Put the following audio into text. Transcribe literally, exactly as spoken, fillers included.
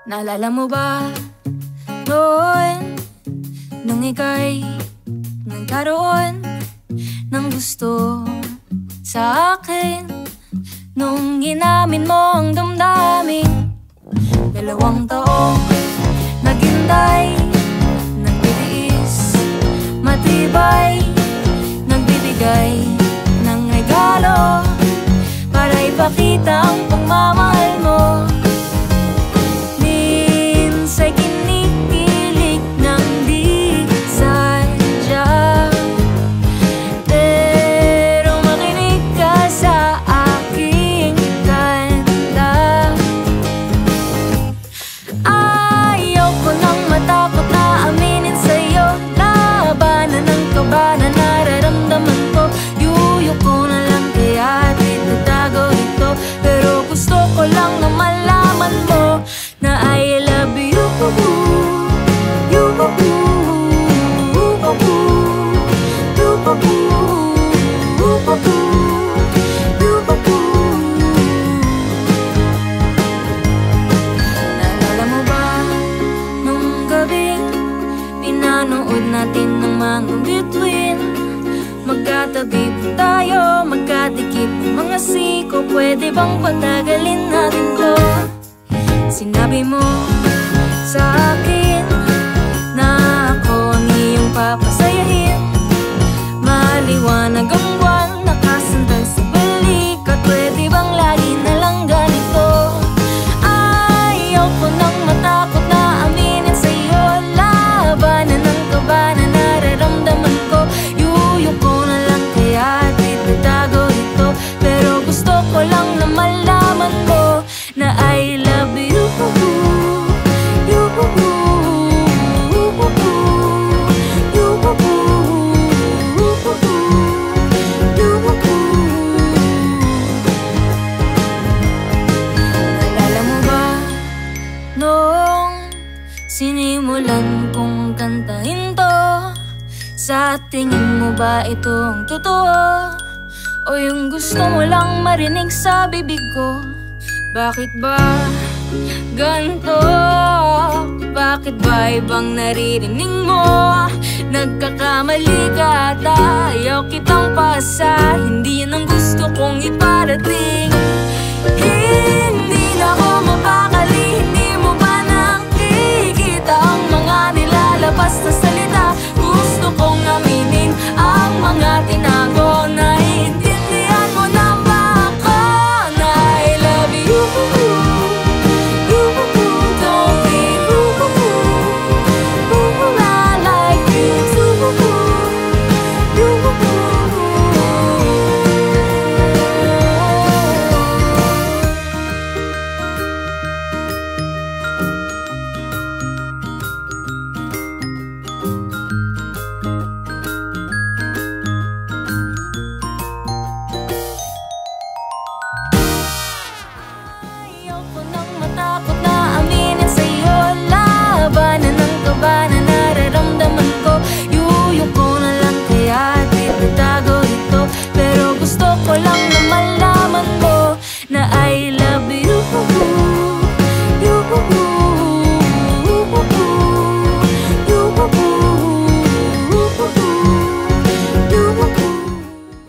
Naalala mo ba noon, nung ika'y nagkaroon ng gusto sa akin, nung inamin mo ang damdamin? Dalawang taong naghintay, nagtitiis, matibay, nagbibigay ng regalo para ipakita ang pagmamahal mo. Minsa'y kinikilig ng di sadya, pero makinig ka sa aking kanta. Ayaw ko nang matakot na aminin sa'yo, labanan ng kaba na nararamdaman ko. Yuyo ko na lang kaya tinatago ito, pero gusto ko lang na malaman mo na I love you. You, naalala mo ba nung gabing pinanood natin ng mga bituin? Magkatabi po tayo, magkadikit ng mga siko. Pwede bang patagalin natin to? Sinabi mo sa akin na ako ang iyong papasayahin. Maliwanag ang buwan, nakasandal sa balikat. Pwede bang lagi na lang ganito? Ayaw ko nang matakot na aminin sa'yo, labanan ng kaba na nararamdaman ko. Yuyo ko na lang kaya tinatago ito, pero gusto ko lang na malaman mo na I love you. Naalala mo ba noong sinimulan kong kantahin to? Sa tingin mo ba itong totoo, o yung gusto mo lang marinig sa bibig ko? Bakit ba ganito? Bakit ba ibang naririnig mo? Nagkakamali ka at ayaw kitang pasa. Hindi yan ang gusto kong iparating. Hindi na ako mapakali. Hindi mo ba nakikita ang mga nilalabas na salita? Gusto kong aminin ang mga tinago. Naiintindihan mo na ba ako na I love you? Ayoko nang matakot na aminin sa'yo, labanan ng kaba na nararamdaman ko. Yuyo ko na lang kaya tinatago ito, pero gusto ko lang na malaman mo na I love you.